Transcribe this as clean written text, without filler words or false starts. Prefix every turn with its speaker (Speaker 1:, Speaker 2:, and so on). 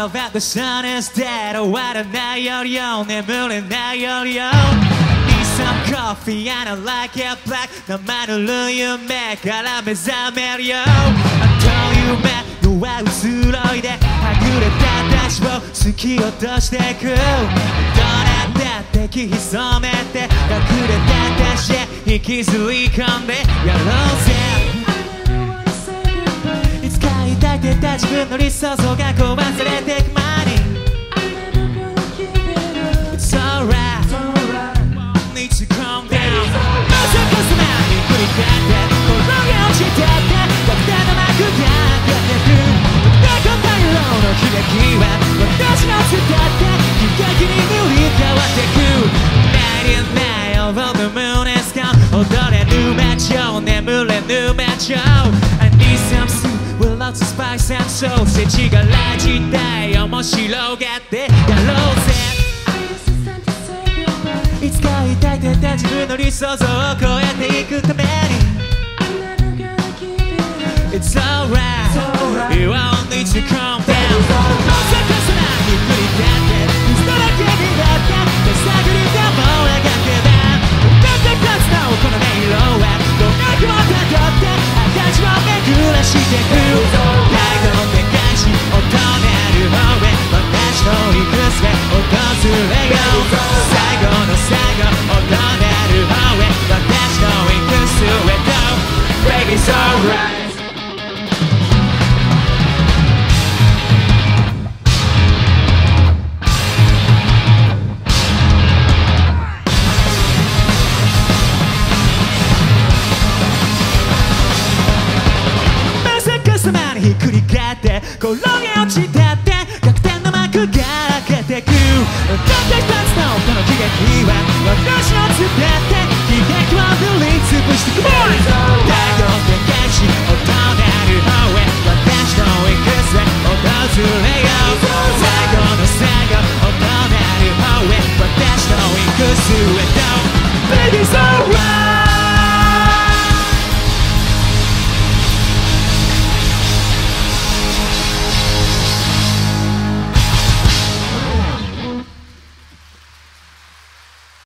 Speaker 1: Tomorrow that the sun is dead 終わらないよりよ眠れないよりよ Need some coffee and I like it black 生ぬるい夢から目覚めるよあと夢のは移ろいではぐれた私を突き落としてくどうなんだって気潜めて隠れた私へ引きずり込んでやろうぜいつか抱いてた自分の理想像が壊されてく間に It's alright Need to calm down まさかそんなに繰り返って転げ落ちてって逆転の幕が開けてくだから太陽の悲劇は私の伝って悲劇に塗り替わってくないないよ僕の胸スカン踊れぬ街を眠れぬ街を I need some soup with lots of spice and soul 世知辛い時代面白がってやろうぜいつか抱いてた自分の理想像を超えていくために It's alright You all need to calm down まさかそんなに繰り返って嘘だけになって手探りでも描けばだって勝つのこの音色はどんな気もたどって形を巡らしてく最後の展開し音鳴る方へ私の行く末訪れよう最後の最後音鳴る方へ私の行く末と Baby it's alrightひっくり返って転げ落ちてって逆転の幕が開けてくたった一つのこの喜劇は私の全て